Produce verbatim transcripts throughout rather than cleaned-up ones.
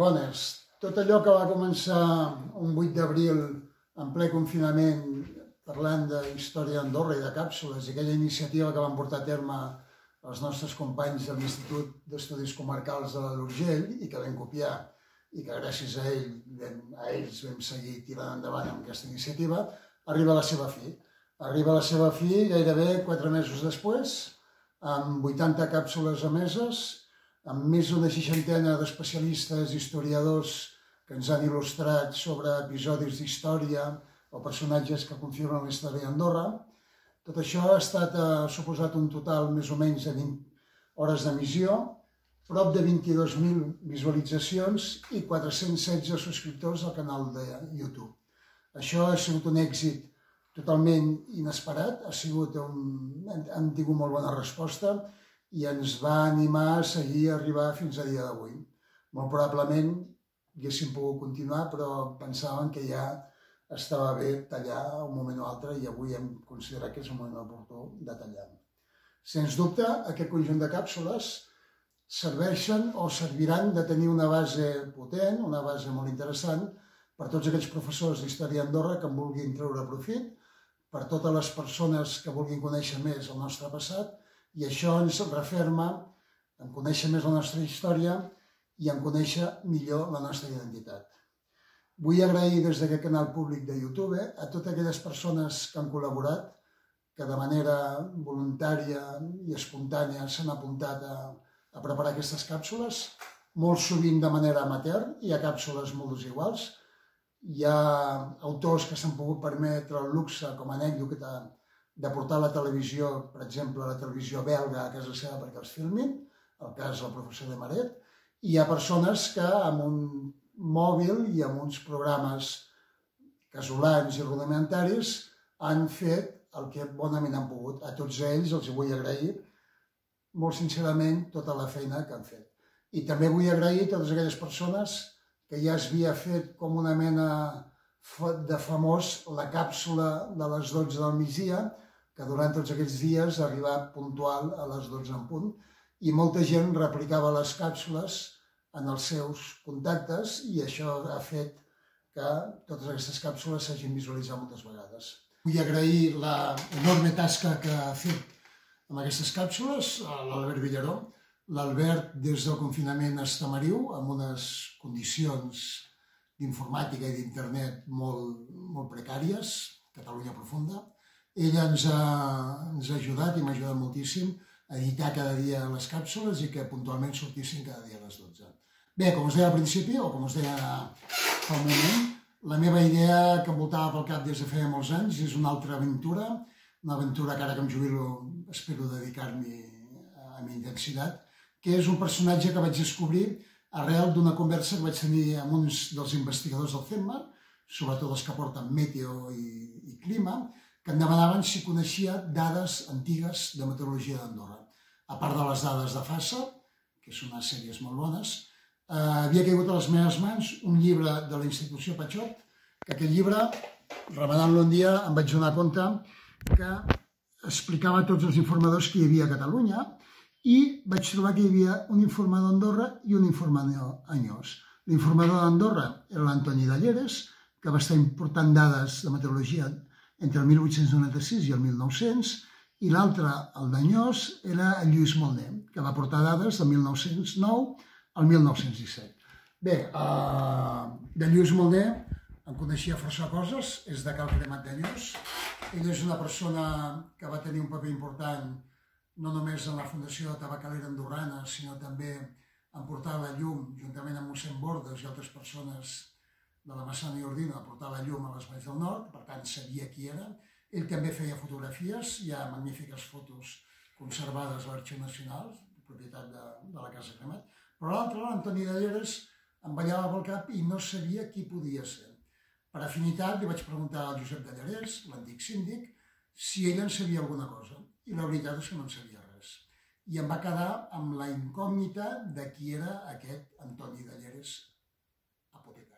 bones. Tot allò que va començar un vuit d'abril en ple confinament parlant de història d'Andorra i de càpsules, i aquella iniciativa que van portar a terme els nostres companys de l'Institut d'Estudis Comarcals de l'Alt Urgell i que vam copiar i que gràcies a, ell, a ells vam seguir tirant endavant amb aquesta iniciativa, arriba a la seva fi. Arriba a la seva fi gairebé quatre mesos després, amb vuitanta càpsules emeses, amb més d'una seixantena d'especialistes i historiadors que ens han il·lustrat sobre episodis d'història o personatges que configuren la història d'Andorra. Tot això ha estat, ha suposat un total més o menys de vint hores d'emissió, prop de vint-i-dos mil visualitzacions i quatre-cents setze subscriptors al canal de YouTube. Això ha sigut un èxit totalment inesperat, ha sigut un, han tingut molt bona resposta i ens va animar a seguir a arribar fins a dia d'avui. Molt probablement haguéssim pogut continuar, però pensàvem que ja estava bé tallar un moment o altre i avui hem considerat que és un moment oportú de tallar. Sens dubte, aquest conjunt de càpsules serveixen o serviran de tenir una base potent, una base molt interessant per tots aquells professors d'història d'Andorra que en vulguin treure profit, per totes les persones que vulguin conèixer més el nostre passat, i això ens referma en conèixer més la nostra història i en conèixer millor la nostra identitat. Vull agrair des d'aquest canal públic de YouTube a totes aquelles persones que han col·laborat, que de manera voluntària i espontània s'han apuntat a, a preparar aquestes càpsules, molt sovint de manera amateur, hi ha càpsules molt desiguals, hi ha autors que s'han pogut permetre el luxe, com a anècdota, de portar a la televisió, per exemple, a la televisió belga a casa seva perquè els filmin, el cas del professor de Maret, i hi ha persones que amb un mòbil i amb uns programes casolans i rudimentaris han fet el que bonament han pogut. A tots ells els vull agrair molt sincerament tota la feina que han fet. I també vull agrair a totes aquelles persones que ja es havia fet com una mena de famós la càpsula de les dotze del migdia, que durant tots aquests dies ha arribat puntual a les dotze en punt, i molta gent replicava les càpsules en els seus contactes i això ha fet que totes aquestes càpsules s'hagin visualitzat moltes vegades. Vull agrair l'enorme tasca que ha fet amb aquestes càpsules a l'Albert Villaró. L'Albert, des del confinament a Estamariu, amb unes condicions d'informàtica i d'internet molt, molt precàries, Catalunya profunda. Ell ens ha, ens ha ajudat i m'ha ajudat moltíssim a editar cada dia les càpsules i que puntualment sortissin cada dia a les dotze. Bé, com us deia al principi, o com us deia fa un moment, la meva idea que em voltava pel cap des de feia molts anys és una altra aventura, una aventura que ara que em jubilo espero dedicar-m'hi a mi intensitat, que és un personatge que vaig descobrir arrel d'una conversa que vaig tenir amb uns dels investigadors del CEMMA, sobretot els que porten meteo i, i clima, que em demanaven si coneixia dades antigues de meteorologia d'Andorra. A part de les dades de FASA, que són unes sèries molt bones, eh, havia caigut a les meves mans un llibre de la institució Patxot, que aquest llibre, remenant-lo un dia, em vaig donar compte que explicava tots els informadors que hi havia a Catalunya i vaig trobar que hi havia un informador d'Andorra i un informador anyós. L'informador d'Andorra era l'Antoni Dalleres, que va estar important dades de meteorologia entre el mil vuit-cents noranta-sis i el mil nou-cents, i l'altre, el d'Anyós, era el Lluís Molner, que va portar dades del mil nou-cents nou al mil nou-cents disset. Bé, de Lluís Molner en coneixia força coses, és de Cal Cremat d'Anyós. Ell és una persona que va tenir un paper important no només en la Fundació Tabacalera Andorrana, sinó també en portar la llum, juntament amb mossèn Bordes i altres persones de la Massana i Ordino, a portar la llum a les Valls del Nord, per tant sabia qui era. Ell també feia fotografies, hi ha magnífiques fotos conservades a l'Arxiu Nacional, propietat de, de la Casa Cremat, però l'altre, l'Antoni Dalleres, em ballava pel cap i no sabia qui podia ser. Per afinitat li vaig preguntar al Josep Dalleres, l'antic síndic, si ell en sabia alguna cosa, i la veritat és que no en sabia res. I em va quedar amb la incògnita de qui era aquest Antoni Dalleres apotecari.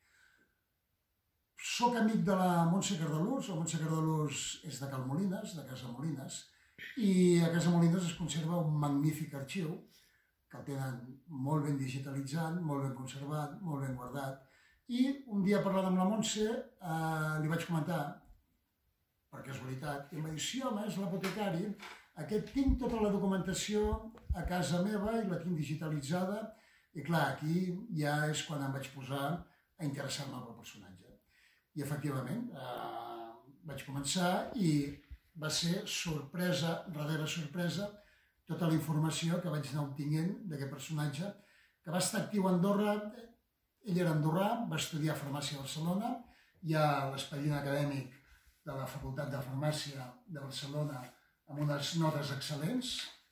Soc amic de la Montse Cardalús, la Montse Cardalús és de Cal Molines, de Casa Molines, i a Casa Molines es conserva un magnífic arxiu que el tenen molt ben digitalitzat, molt ben conservat, molt ben guardat. I un dia parlant amb la Montse eh, li vaig comentar, per casualitat, i em va dir, sí, home, és l'apotecari, aquest tinc tota la documentació a casa meva i la tinc digitalitzada, i clar, aquí ja és quan em vaig posar a interessar-me pel personatge. I efectivament, eh, vaig començar i va ser sorpresa, darrere sorpresa, tota la informació que vaig anar obtinent d'aquest personatge, que va estar actiu a Andorra. Ell era andorrà, va estudiar farmàcia a Barcelona, hi ha l'expedient acadèmic de la Facultat de Farmàcia de Barcelona amb unes notes excel·lents,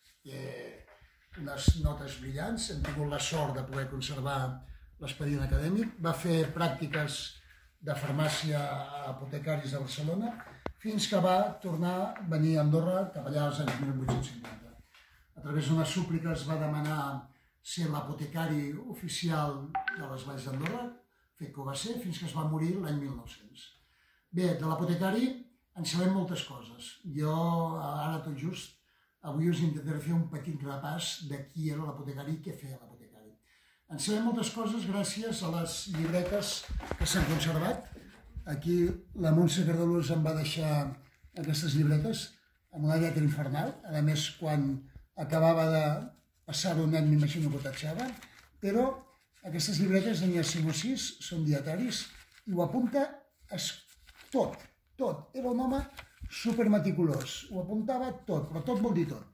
unes notes brillants. Hem tingut la sort de poder conservar l'expedient acadèmic. Va fer pràctiques de farmàcia a apotecaris de Barcelona fins que va tornar a venir a Andorra cap allà als anys mil vuit-cents cinquanta. A través d'unes súpliques va demanar ser l'apotecari oficial de les Valls d'Andorra, fet que ho va ser, fins que es va morir l'any mil nou-cents. Bé, de l'apotecari en sabem moltes coses. Jo, ara tot just, avui us intentaré fer un petit repàs de qui era l'apotecari i què feia l'apotecari. En sabem moltes coses gràcies a les llibretes que s'han conservat. Aquí la Montse Cardalús em va deixar aquestes llibretes amb una lletra infernal. A més, quan acabava de passar-ho net, m'imagino que ho tatxava, però aquestes llibretes n'hi ha cinc o sis, són dietaris, i ho apunta tot, tot. Era un home supermeticulós, ho apuntava tot, però tot vol dir tot.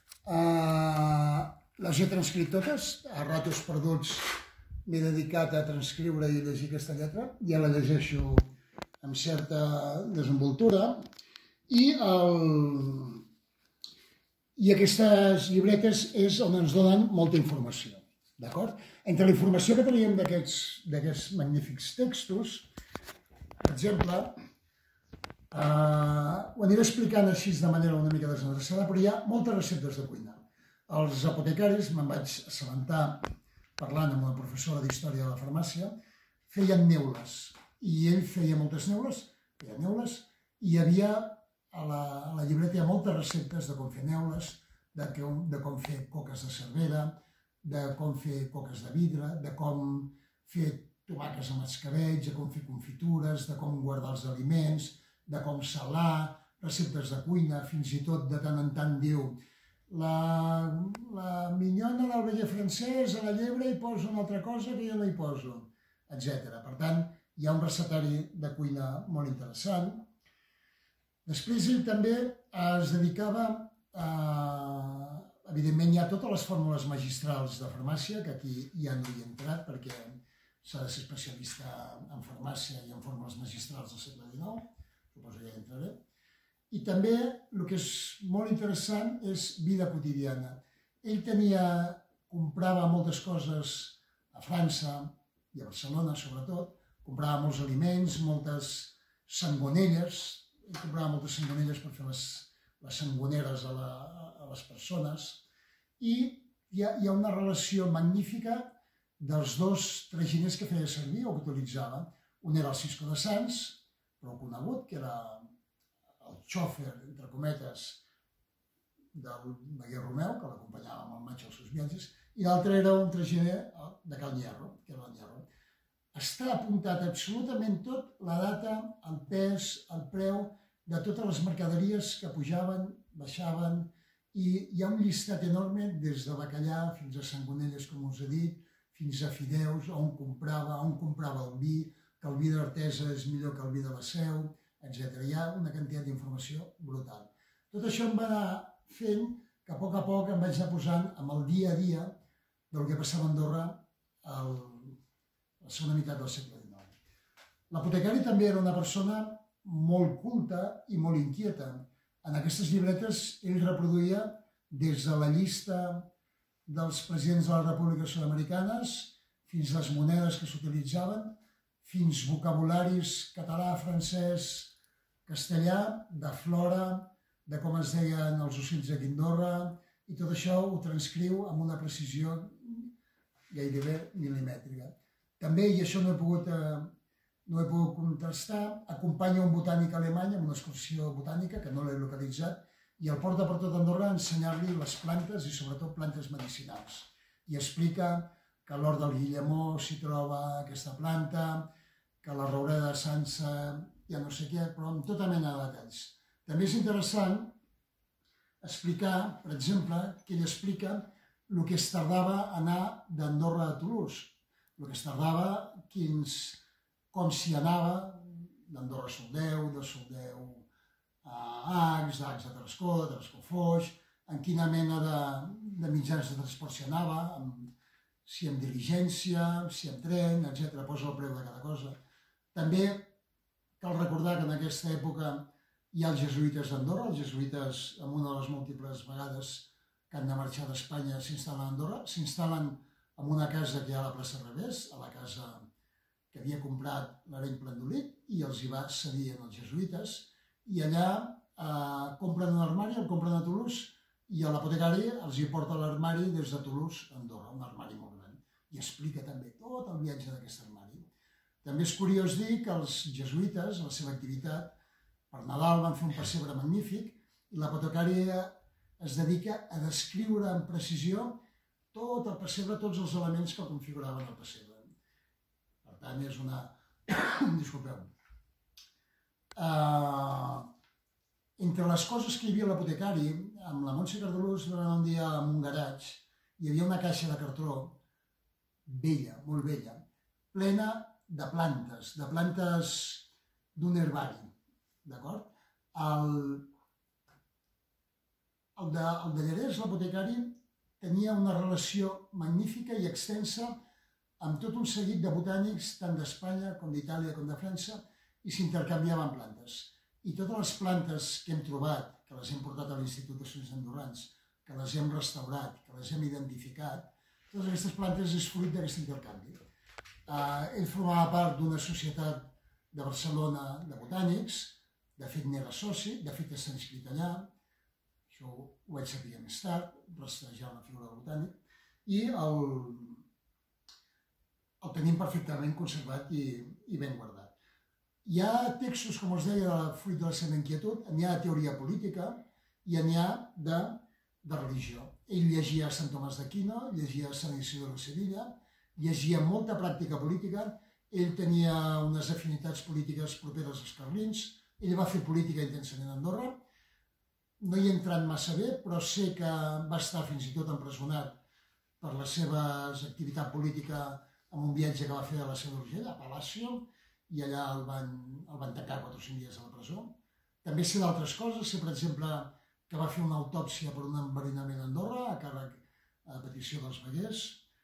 Les he transcrit totes, a ratos perduts m'he dedicat a transcriure i llegir aquesta lletra, ja la llegeixo amb certa desenvoltura, i el... I aquestes llibretes és on ens donen molta informació, d'acord? Entre la informació que teníem d'aquests magnífics textos, per exemple, ho aniré explicant així de manera una mica desendreçada, però hi ha moltes receptes de cuina. Els apotecaris, me'n vaig assabentar parlant amb una professora d'història de la farmàcia, feien neules, i ell feia moltes neules, feia neules, i hi havia a la llibreta hi ha moltes receptes de com fer neules, de com fer coques de cervera, de com fer coques de vidre, de com fer tomaques amb escabells, de com fer confitures, de com guardar els aliments, de com salar, receptes de cuina, fins i tot de tant en tant diu la minyona del veller francès a la llebre hi posa una altra cosa que jo no hi poso, etcètera. Per tant, hi ha un recetari de cuina molt interessant. Després ell també es dedicava a... Evidentment hi ha totes les fórmules magistrals de farmàcia, que aquí ja no hi he entrat perquè s'ha de ser especialista en farmàcia i en fórmules magistrals del segle dinou, suposo que ja hi entraré. I també el que és molt interessant és vida quotidiana. Ell tenia, comprava moltes coses a França i a Barcelona sobretot, comprava molts aliments, moltes sangonelles, ell comprava moltes sangonelles per fer les, les sangoneres a, la, a les persones, i hi ha, hi ha una relació magnífica dels dos traginers que feia servir o que utilitzava. Un era el Cisco de Sants, prou conegut, que era el xòfer, entre cometes, del Beguer Romeu, que l'acompanyava amb el maig als seus viatges, i l'altre era un traginer de Cal Hierro, que era el Hierro. Està apuntat absolutament tot, la data, el pes, el preu, de totes les mercaderies que pujaven, baixaven, i hi ha un llistat enorme des de bacallà fins a sangonelles, com us he dit, fins a fideus, on comprava, on comprava el vi, que el vi d'Artesa és millor que el vi de la Seu, etcètera. Hi ha una quantitat d'informació brutal. Tot això em va anar fent que a poc a poc em vaig anar posant amb el dia a dia del que passava a Andorra a la segona meitat del segle dinou. L'apotecari també era una persona molt culta i molt inquieta. En aquestes llibretes ell reproduïa des de la llista dels presidents de les repúbliques sud-americanes fins les monedes que s'utilitzaven, fins vocabularis català, francès, castellà, de flora, de com es deien els ocells de Quindorra, i tot això ho transcriu amb una precisió gairebé mil·limètrica. També, i això no he pogut, no he pogut contrastar, acompanya un botànic alemany amb una excursió botànica, que no l'he localitzat, i el porta per tot Andorra a ensenyar-li les plantes i sobretot plantes medicinals. i explica que a l'hort del Guillemó s'hi troba aquesta planta, que a la Roureda de Sança ja no sé què, però amb tota mena de detalls. També és interessant explicar, per exemple, que ell explica el que es tardava a anar d'Andorra a Toulouse, el que es tardava, quins, com s'hi anava, d'Andorra a Soldeu, de Soldeu a Aix, d'Aix a Tarascó, de Tarascó a Foix, en quina mena de, de mitjans de transport s'hi anava, amb, si amb diligència, si amb tren, etcètera. Posa el preu de cada cosa. També cal recordar que en aquesta època hi ha els jesuïtes d'Andorra. Els jesuïtes, en una de les múltiples vegades que han de marxar d'Espanya, s'instal·len a Andorra. S'instal·len en una casa que hi ha a la plaça Revés, a la casa que havia comprat l'Areny Plandolit, i els hi va cedir als jesuïtes. I allà eh, compren un armari, el compren a Toulouse, i a l'apotecari els hi porta l'armari des de Toulouse a Andorra, un armari molt gran. I explica també tot el viatge d'aquest armari. També és curiós dir que els jesuïtes, la seva activitat, per Nadal van fer un pessebre magnífic i l'apotecari es dedica a descriure amb precisió tot el pessebre, tots els elements que configuraven el pessebre. Per tant, és una... Disculpeu. Uh... Entre les coses que hi havia a l'apotecari, amb la Montse Cardolús vam anar un dia a un garatge, hi havia una caixa de cartró vella, molt vella, plena de plantes, de plantes d'un herbari, d'acord? El, el, de, el de Llerès, l'apotecari, tenia una relació magnífica i extensa amb tot un seguit de botànics, tant d'Espanya com d'Itàlia com de França, i s'intercanviaven plantes. I totes les plantes que hem trobat, que les hem portat a l'Institut d'Estudis Andorrans, que les hem restaurat, que les hem identificat, totes aquestes plantes és fruit d'aquest intercanvi. Uh, ell formava part d'una societat de Barcelona de botànics, de fet n'era soci, de fet està inscrit allà, això ho vaig saber més tard, rastrejar la figura del botànic, i el, el tenim perfectament conservat i, i ben guardat. Hi ha textos, com us deia, de fruit de la seva inquietud, n'hi ha de teoria política i n'hi ha de, de religió. Ell llegia Sant Tomàs d'Aquino, llegia Sant Isidre de Sevilla, llegia molta pràctica política, ell tenia unes afinitats polítiques properes als carlins, ell va fer política intensament a Andorra, no hi he entrat massa bé, però sé que va estar fins i tot empresonat per la seva activitat política en un viatge que va fer a la seva origina, a Palacio, i allà el van, el van tancar quatre o cinc dies a la presó. També sé d'altres coses, sé per exemple que va fer una autòpsia per un enverinament a Andorra, a càrrec a petició dels veguers.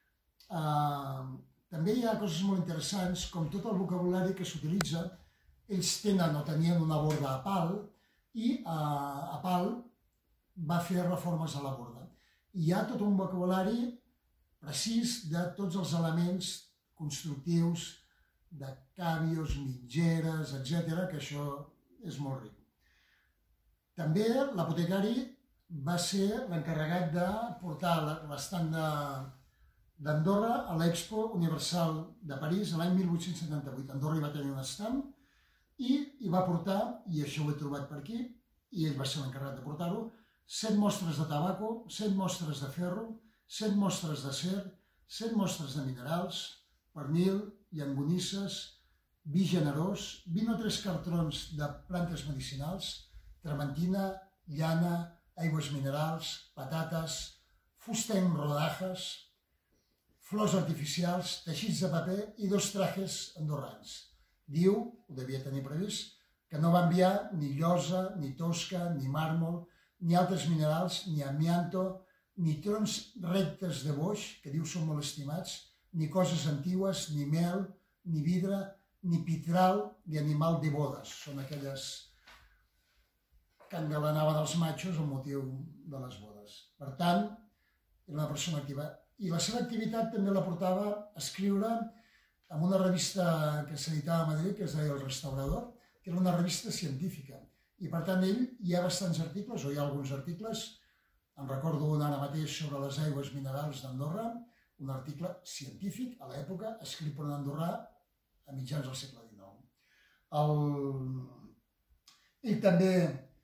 Uh, també hi ha coses molt interessants, com tot el vocabulari que s'utilitza. Ells tenen o tenien una borda a pal i uh, a pal va fer reformes a la borda. Hi ha tot un vocabulari precís de tots els elements constructius, de càvios, mitgeres, etcètera, que això és molt ric. També l'apotecari va ser l'encarregat de portar l'estand d'Andorra a l'Expo Universal de París l'any mil vuit-cents setanta-vuit. Andorra hi va tenir un estand i hi va portar, i això ho he trobat per aquí, i ell va ser l'encarregat de portar-ho, set mostres de tabaco, set mostres de ferro, set mostres d'acer, set mostres de minerals, pernil, llangonisses, vi generós, vint o tres cartrons de plantes medicinals, trementina, llana, aigües minerals, patates, fusta en rodajes, flors artificials, teixits de paper i dos trajes andorrans. Diu, ho devia tenir previst, que no va enviar ni llosa, ni tosca, ni màrmol, ni altres minerals, ni amianto, ni trons rectes de boix, que diu són molt estimats, ni coses antigues, ni mel, ni vidre, ni pitral, ni animal de bodes. Són aquelles que engalanaven els matxos amb motiu de les bodes. Per tant, era una persona activa. I la seva activitat també la portava a escriure en una revista que s'editava a Madrid, que es deia El Restaurador, que era una revista científica. I per tant, ell hi ha bastants articles, o hi ha alguns articles, em recordo un ara mateix sobre les aigües minerals d'Andorra, un article científic a l'època, escrit per un andorrà a mitjans del segle dinou. El... Ell també,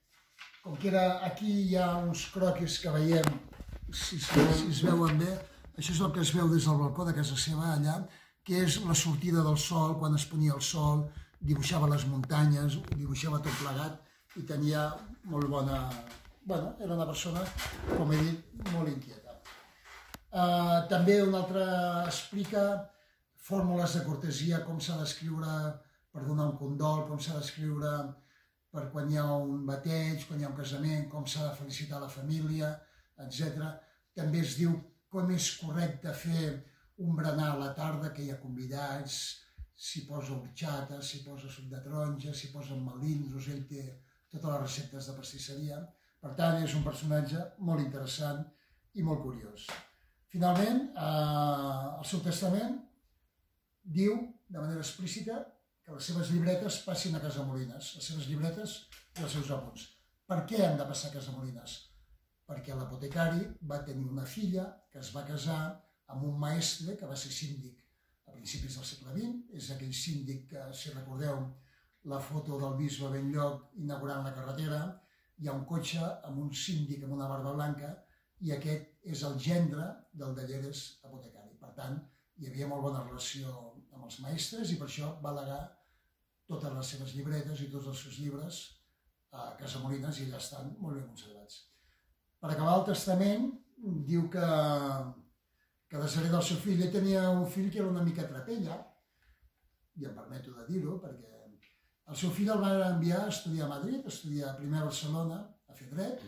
com que era aquí hi ha uns croquis que veiem, si, si, si es veuen bé, Això és el que es veu des del balcó de casa seva allà, que és la sortida del sol, quan es ponia el sol, dibuixava les muntanyes, dibuixava tot plegat i tenia molt bona... Bueno, era una persona, com he dit, molt inquieta. Uh, també un altre explica fórmules de cortesia, com s'ha d'escriure per donar un condol, com s'ha d'escriure per quan hi ha un bateig, quan hi ha un casament, com s'ha de felicitar la família, etcètera. També es diu com és correcte fer un berenar a la tarda, que hi ha convidats, s'hi posa horxata, s'hi posa suc de taronja, s'hi posen melindros, ell té totes les receptes de pastisseria. Per tant, és un personatge molt interessant i molt curiós. Finalment, eh, el seu testament diu, de manera explícita, que les seves llibretes passin a Casamolines, les seves llibretes i els seus apunts. Per què han de passar a Casamolines? Perquè l'apotecari va tenir una filla que es va casar amb un maestre que va ser síndic a principis del segle vint. És aquell síndic que, si recordeu la foto del bisbe Benlloc inaugurant la carretera, hi ha un cotxe amb un síndic amb una barba blanca i aquest és el gendre del Dalleres apotecari. Per tant, hi havia molt bona relació amb els maestres i per això va legar totes les seves llibretes i tots els seus llibres a Casamolines i allà estan molt ben conservats. Per acabar el testament, diu que, que deshereda del seu fill. Ell tenia un fill que era una mica trapella, i em permeto de dir-ho, perquè el seu fill el va enviar a estudiar a Madrid, a estudiar primer a Barcelona, a fer dret,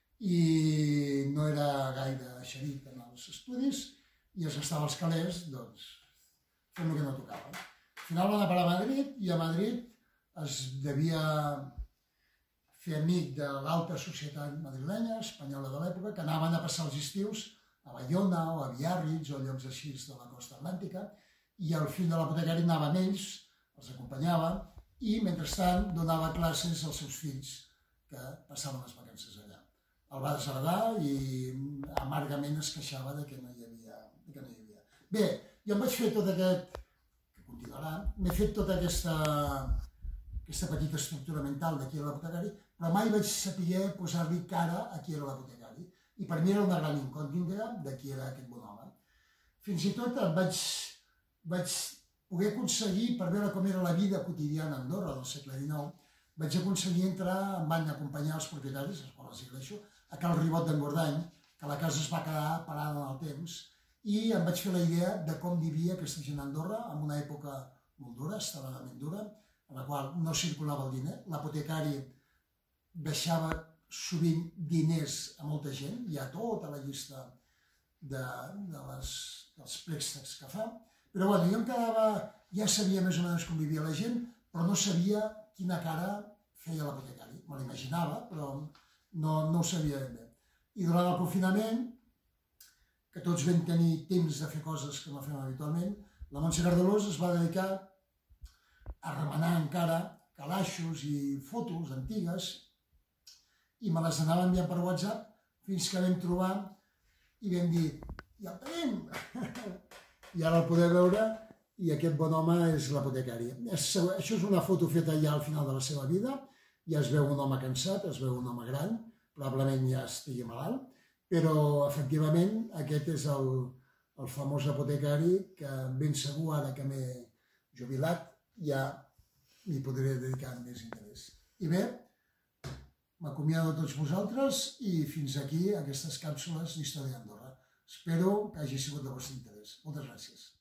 i no era gaire eixerit en els estudis, i es gastava els calés, doncs, fent el que no tocava. Al final va anar a parar a Madrid, i a Madrid es devia fer amic de l'alta societat madrilenya, espanyola de l'època, que anaven a passar els estius a Bayona o a Biarritz o llocs així de la costa atlàntica, i el fill de l'apotecari anava amb ells, els acompanyava, i mentrestant donava classes als seus fills que passaven les vacances allà. El va desheredar i amargament es queixava de que no hi havia. De que no hi havia. Bé, jo em vaig fer tot aquest, que continuarà, m'he fet tota aquesta, aquesta petita estructura mental de qui era l'apotecari, però mai vaig saber posar-li cara a qui era l'apotecari. I per mi era una gran incògnita de qui era aquest bon home. Fins i tot em vaig, vaig poder aconseguir, per veure com era la vida quotidiana a Andorra del segle dinou, vaig aconseguir entrar, em van acompanyar els propietaris, als quals els agraeixo, a Cal Ribot d'Engordany, que la casa es va quedar parada en el temps, i em vaig fer la idea de com vivia aquesta gent a Andorra, en una època molt dura, extremadament dura, en la qual no circulava el diner. L'apotecari deixava sovint diners a molta gent, hi ha tota la llista de, de les, dels préstecs que fa, però bueno, jo em quedava, ja sabia més o menys com vivia la gent, però no sabia quina cara feia l'apotecari. Me l'imaginava, però no, no ho sabia ben bé. I durant el confinament, que tots vam tenir temps de fer coses que no fem habitualment, la Montse Cardalós es va dedicar a remenar encara calaixos i fotos antigues i me les anava enviant per WhatsApp fins que vam trobar i vam dir, ja el tenim! I ara el podeu veure i aquest bon home és l'apotecari. Això és una foto feta ja al final de la seva vida, ja es veu un home cansat, es veu un home gran, probablement ja estigui malalt, però efectivament aquest és el, el famós apotecari que ben segur ara que m'he jubilat ja m'hi podré dedicar amb més interès. I bé, m'acomiado a tots vosaltres i fins aquí aquestes càpsules d'Història d'Andorra. Espero que hagi sigut de vostre interès. Moltes gràcies.